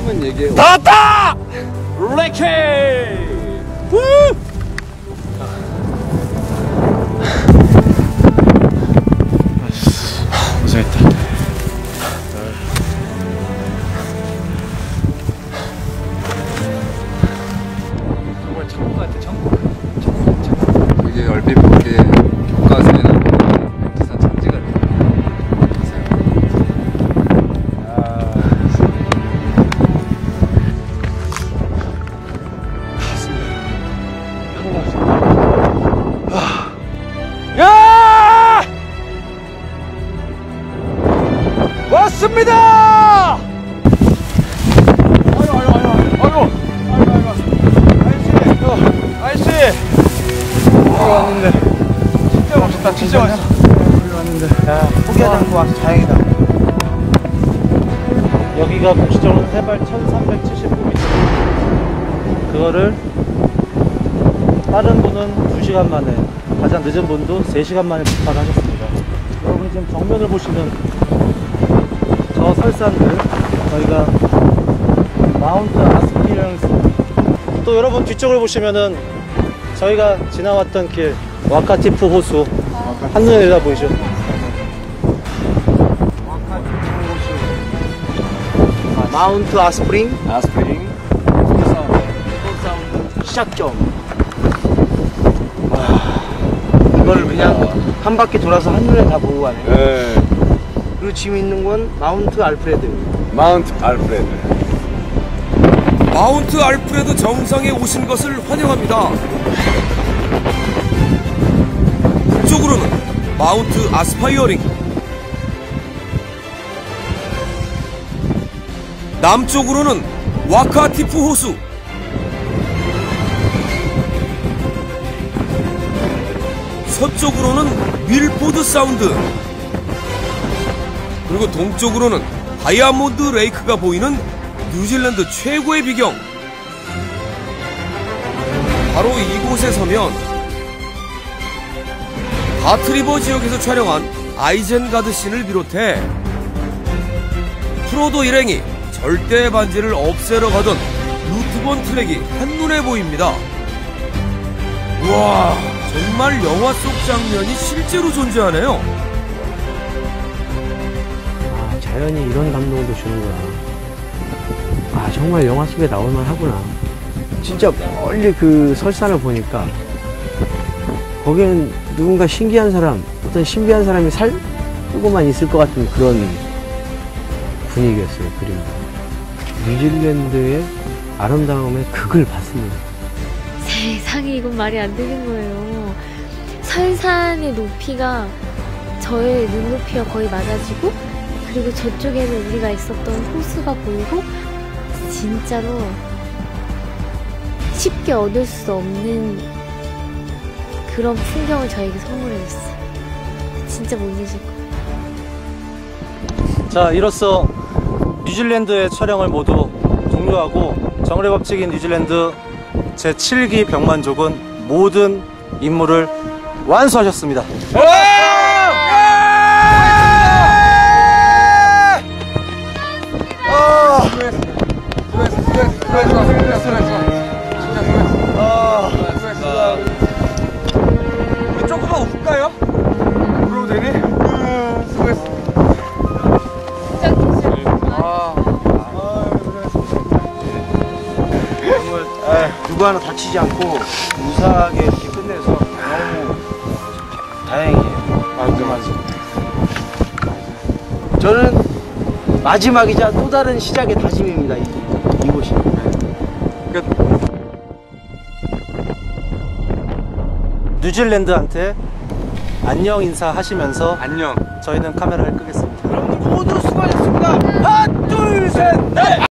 이름은 얘기해. 다 왔다! 레케! 고생했다. 정말 천국 같아, 천국. 이게 얼핏 보기에 교과서에 나오는 백두산 천지 같아. 야! 왔습니다! 아이고. 아이씨. 왔는데. 진짜 멋있다, 진짜 멋있어. 왔는데. 야, 포기하지 않고 와서 다행이다. 여기가 공식적으로 해발 1379m. 그거를 빠른 분은 2시간 만에, 가장 늦은 분도 3시간 만에 폭발을 하셨습니다. 여러분 지금 정면을 보시면 저 설산들, 저희가 마운트 아스피런스, 또 여러분 뒤쪽을 보시면은 저희가 지나왔던 길, 와카티프 호수, 한눈에 내다 보이죠? 마운트 아스프링 시작점. 이걸 그냥 한 바퀴 돌아서 한눈에 다 보고 가네. 네. 그리고 지금 있는 건 마운트 알프레드. 마운트 알프레드. 마운트 알프레드 정상에 오신 것을 환영합니다. 북쪽으로는 마운트 아스파이어링, 남쪽으로는 와카티프 호수, 서쪽으로는 밀포드 사운드, 그리고 동쪽으로는 다이아몬드 레이크가 보이는 뉴질랜드 최고의 비경. 바로 이곳에 서면 바트리버 지역에서 촬영한 아이젠가드 씬을 비롯해 프로도 일행이 절대 반지를 없애러 가던 루트본 트랙이 한눈에 보입니다. 우와, 정말 영화 속 장면이 실제로 존재하네요. 아, 자연이 이런 감동도 주는구나. 아, 정말 영화 속에 나올만 하구나. 진짜 멀리 그 설산을 보니까 거기는 누군가 신기한 사람, 어떤 신비한 사람이 살고만 있을 것 같은 그런 분위기였어요, 그림. 뉴질랜드의 아름다움의 극을 봤습니다. 세상에, 이건 말이 안 되는 거예요. 설산의 높이가 저의 눈높이와 거의 맞아지고, 그리고 저쪽에는 우리가 있었던 호수가 보이고, 진짜로 쉽게 얻을 수 없는 그런 풍경을 저에게 선물해줬어요. 진짜 못 잊을 거예요. 자, 이로써 뉴질랜드의 촬영을 모두 종료하고 정글의 법칙인 뉴질랜드 제7기 병만족은 모든 임무를 완수하셨습니다. 조금만 웃을까요? 그러고 되니? 수고했어. 정말 누구 하나 다치지 않고 무사하게 이렇게 끝내서 너무 다행이에요. 맞아. 저는 마지막이자 또 다른 시작의 다짐입니다. 이곳이. 뉴질랜드한테 안녕 인사하시면서 안녕. 저희는 카메라를 끄겠습니다.